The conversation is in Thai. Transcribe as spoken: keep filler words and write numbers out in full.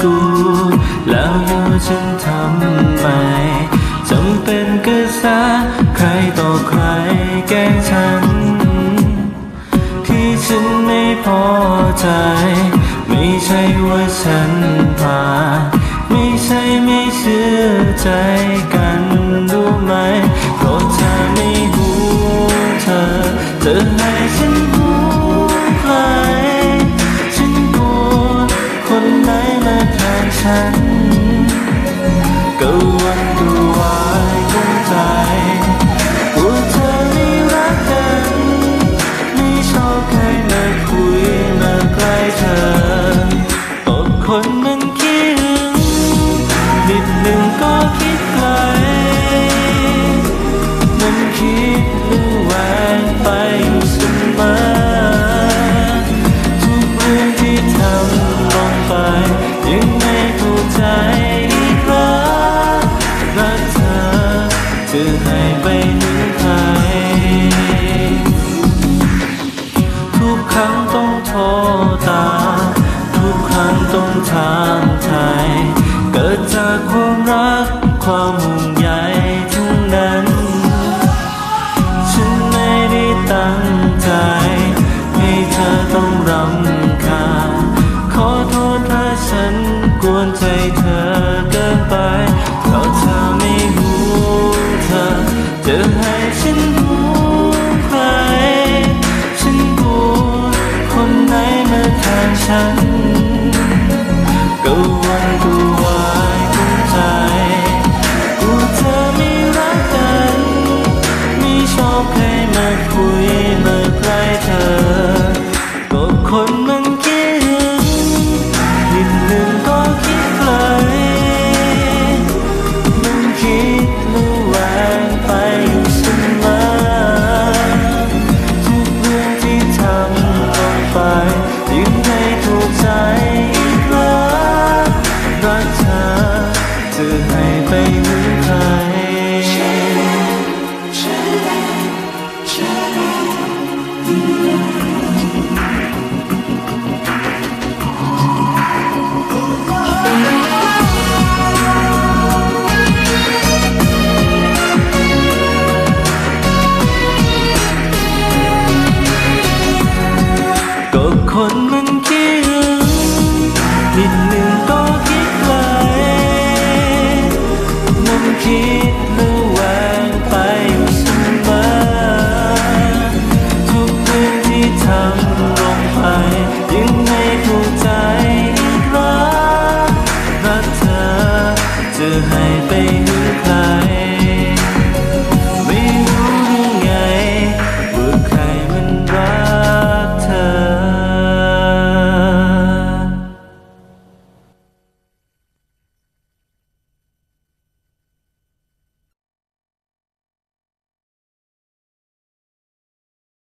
กูแล้วอยู่ฉันทำไมจำเป็นกระแสใครต่อใครแกล้งฉันที่ฉันไม่พอใจไม่ใช่ว่าฉันผ่านไม่ใช่ไม่เชื่อใจกันรู้ไหมเพราะเธอไม่หูเธอเธอให้ฉันหูใครฉันกลัวคนไหนมาแทนฉันก็วันก็วายกุ้งใจกลัวเธอไม่รักกันไม่ชอบใครมาคุยมาใกล้เธอตกคนมันคิดนิดหนึ่งก็คิดไกลมันคิดระแวงไปอยู่เสมอทุกเรื่องที่ทำลงไปยังไม่เข้าใจอีกรักรักเธอจะให้ไปถึงใครทุกครั้งต้องโทรตามทุกครั้งต้องถามไทยเกิดจากความรักความห่วงใยทั้งนั้นฉันไม่ได้ตั้งใจให้เธอต้องรำคาญขอโทษถ้าฉันกวนใจเธอเกินไปเพราะเธอไม่หูเธอจะให้ฉันหูใครฉันกลัวคนไหนมาแทนฉันก็วันก็วายกุ้งใจกลัวเธอไม่รักกันไม่ชอบใครมาคุยมาใกล้เธอก็คนมัน